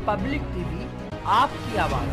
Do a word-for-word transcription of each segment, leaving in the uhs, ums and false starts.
Public TV आपकी आवाज।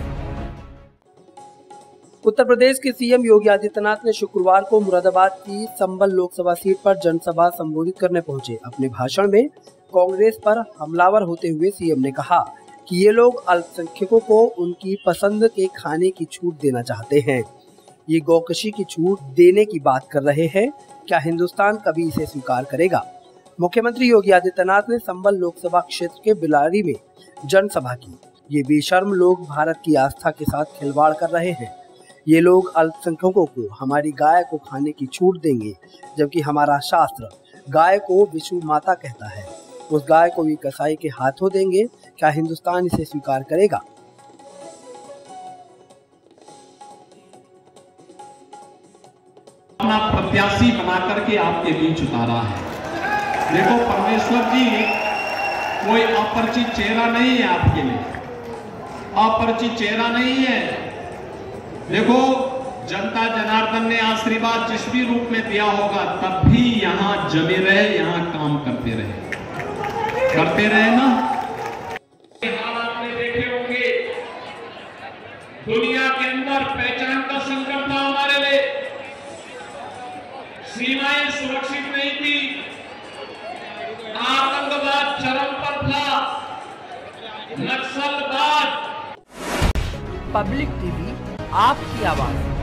उत्तर प्रदेश के सीएम योगी आदित्यनाथ ने शुक्रवार को मुरादाबाद की संबल लोकसभा सीट पर जनसभा संबोधित करने पहुंचे। अपने भाषण में कांग्रेस पर हमलावर होते हुए सीएम ने कहा कि ये लोग अल्पसंख्यकों को उनकी पसंद के खाने की छूट देना चाहते हैं। ये गौकशी की छूट देने की बात कर रहे हैं, क्या हिंदुस्तान कभी इसे स्वीकार करेगा? मुख्यमंत्री योगी आदित्यनाथ ने संबल लोकसभा क्षेत्र के बिलारी में जनसभा की। ये बेशर्म लोग भारत की आस्था के साथ खिलवाड़ कर रहे हैं। ये लोग अल्पसंख्यकों को हमारी गाय को खाने की छूट देंगे, जबकि हमारा शास्त्र गाय को विष्णु माता कहता है। उस गाय को भी कसाई के हाथों देंगे, क्या हिंदुस्तान इसे स्वीकार करेगा? अपना प्रत्याशी बना करके आपके बीच उतारा है। देखो परमेश्वर जी कोई अपरिचित चेहरा नहीं है, आपके लिए अपरिचित चेहरा नहीं है। देखो जनता जनार्दन ने आशीर्वाद जिस भी रूप में दिया होगा, तब भी यहां जमे रहे, यहां काम करते रहे करते रहे ना। हाल आपने देखे होंगे, दुनिया के अंदर पहचान का संकट था हमारे लिए, सीमाएं सुरक्षित नहीं थी, आतंकवाद चरम पर था, नक्सलवाद। पब्लिक टीवी आपकी आवाज।